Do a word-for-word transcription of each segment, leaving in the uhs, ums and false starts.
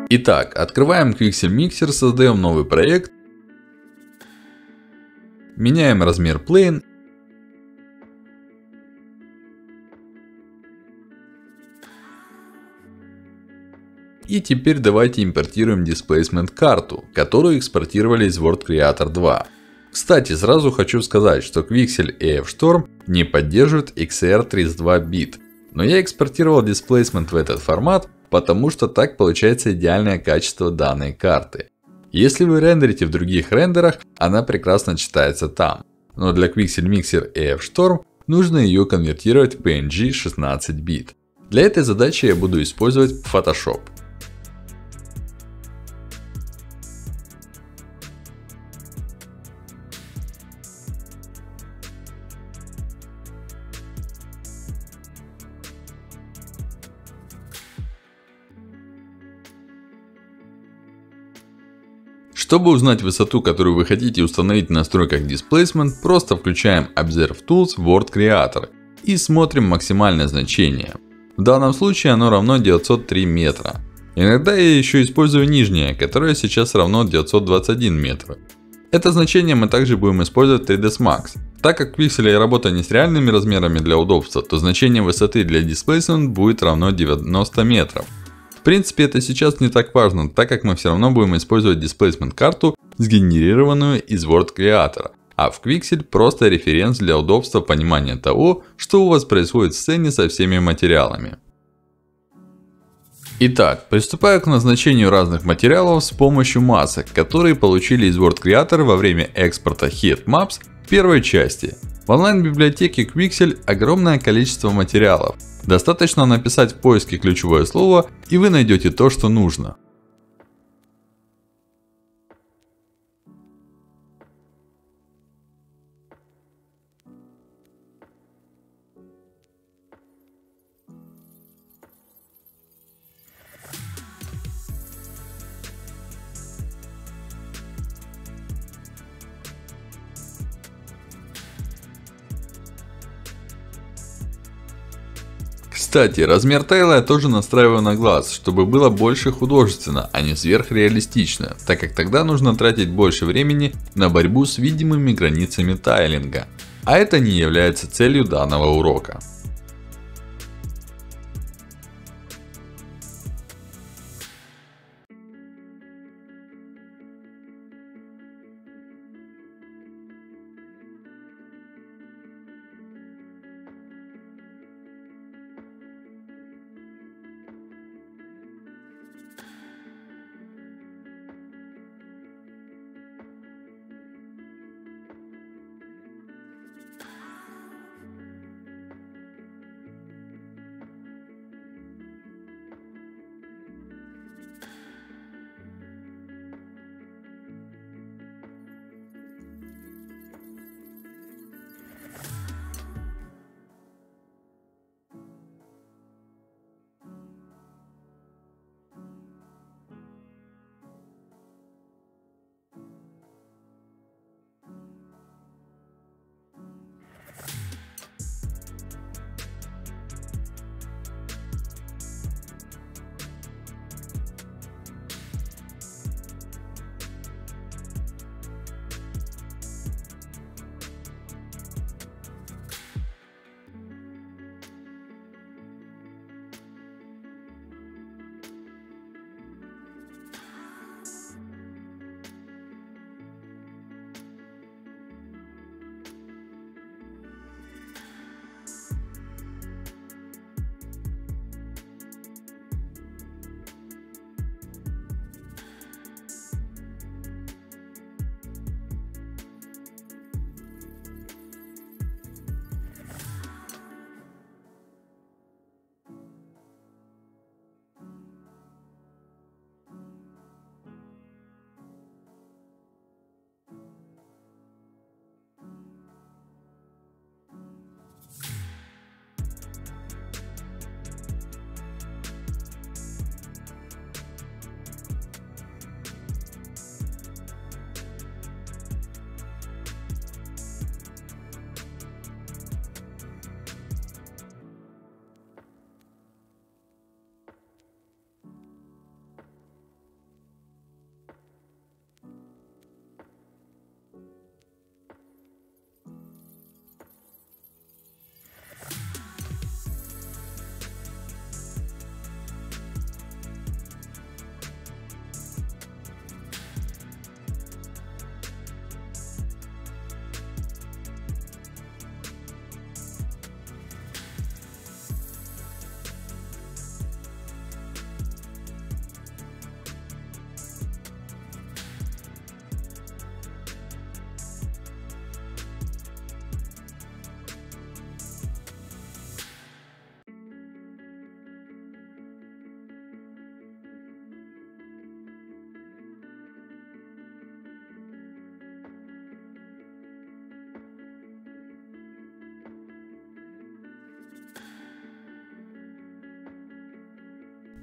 Итак, открываем Quixel Mixer, создаем новый проект. Меняем размер Plane. И теперь давайте импортируем Displacement карту, которую экспортировали из World Creator два. Кстати, сразу хочу сказать, что Quixel и F-Storm не поддерживают икс ар тридцать два бит. Но я экспортировал Displacement в этот формат, потому что так получается идеальное качество данной карты. Если вы рендерите в других рендерах, она прекрасно читается там. Но для Quixel Mixer и F-Storm нужно ее конвертировать в пи эн джи шестнадцать бит. Для этой задачи я буду использовать Photoshop. Чтобы узнать высоту, которую вы хотите установить в настройках Displacement, просто включаем Observe Tools в World Creator и смотрим максимальное значение. В данном случае оно равно девятьсот три метра. Иногда я еще использую нижнее, которое сейчас равно девятьсот двадцать один метр. Это значение мы также будем использовать в три ds Max. Так как в Quixel работа не с реальными размерами для удобства, то значение высоты для Displacement будет равно девяноста метров. В принципе, это сейчас не так важно, так как мы все равно будем использовать Displacement карту, сгенерированную из World Creator. А в Quixel просто референс для удобства понимания того, что у вас происходит в сцене со всеми материалами. Итак, приступаю к назначению разных материалов с помощью масок, которые получили из World Creator во время экспорта Heat Maps первой части. В онлайн-библиотеке Quixel огромное количество материалов. Достаточно написать в поиске ключевое слово, и вы найдете то, что нужно. Кстати, размер тайла я тоже настраиваю на глаз, чтобы было больше художественно, а не сверхреалистично, так как тогда нужно тратить больше времени на борьбу с видимыми границами тайлинга. А это не является целью данного урока.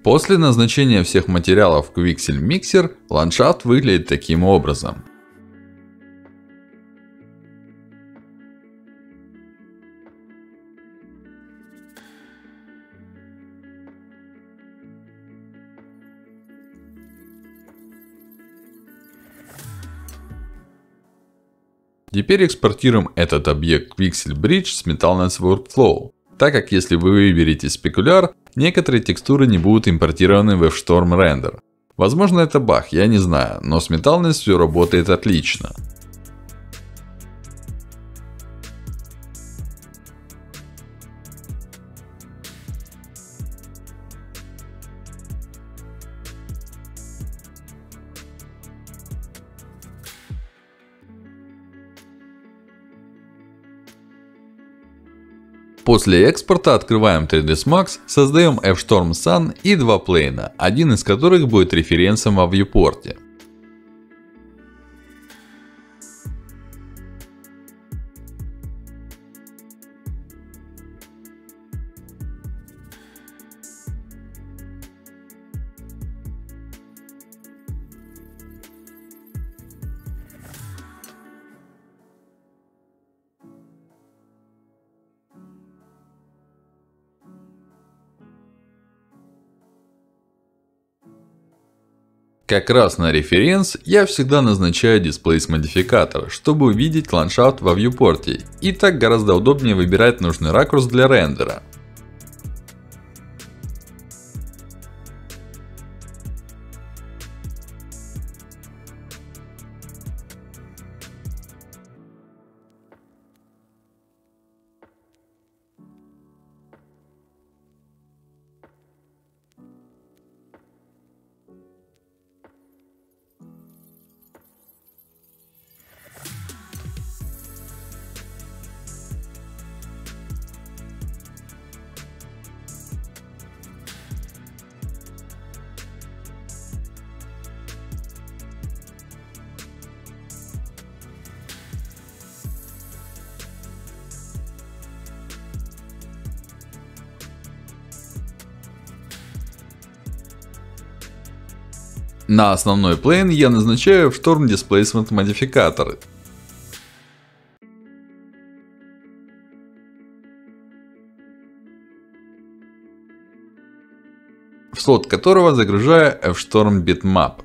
После назначения всех материалов в Quixel Mixer, ландшафт выглядит таким образом. Теперь экспортируем этот объект Quixel Bridge с Metalness Workflow. Так как если вы выберете спекуляр, некоторые текстуры не будут импортированы в F-Storm Render. Возможно, это баг, я не знаю, но с Metalness все работает отлично. После экспорта открываем три ди эс Max, создаем F-Storm Sun и два плейна, один из которых будет референсом во вьюпорте. Как раз на референс я всегда назначаю Displace модификатор, чтобы увидеть ландшафт во вьюпорте. И так гораздо удобнее выбирать нужный ракурс для рендера. На основной плейн я назначаю F-Storm Displacement модификатор. В слот которого загружаю F-Storm Bitmap.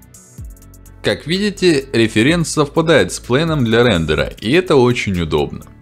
Как видите, референс совпадает с плейном для рендера, и это очень удобно.